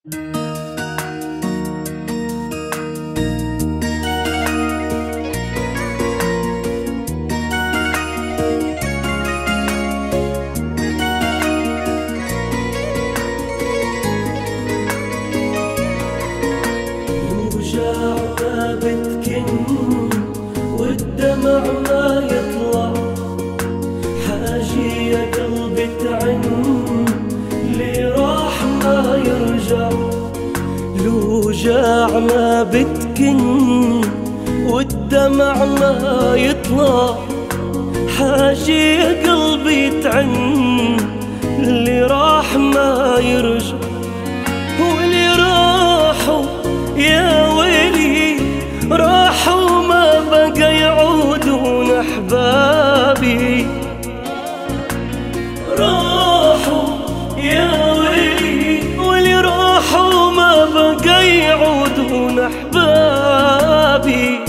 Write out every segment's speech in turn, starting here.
والدمع ما يطلع، حاجي يا قلبي تعن اللي راح ما يرجع. الوجاع ما بتكن والدمع ما يطلع، حاجي يا قلبي تعن اللي راح ما يرجع. واللي راحوا يا ويلي راحوا ما بقى يعودون أحبابي. راحوا يا ويلي واللي راحوا ما بقى يعودون أحبابي.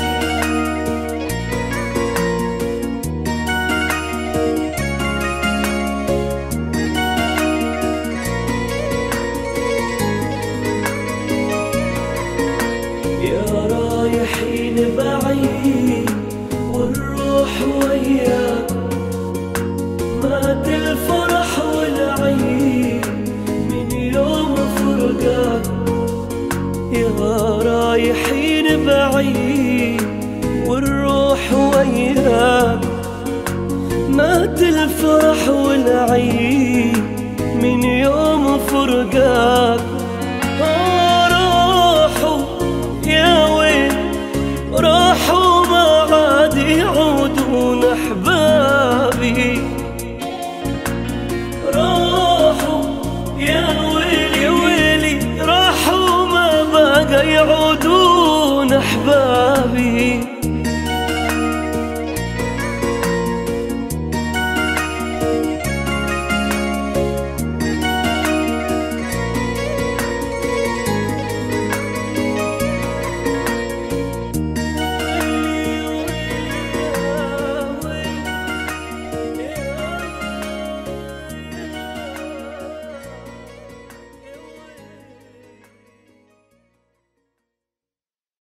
يا رايحين بعيد والروح وياك، مات الفرح والعيد من يوم فرقاك. يا رايحين بعيد والروح وياك، مات الفرح والعيد من يوم فرقاك.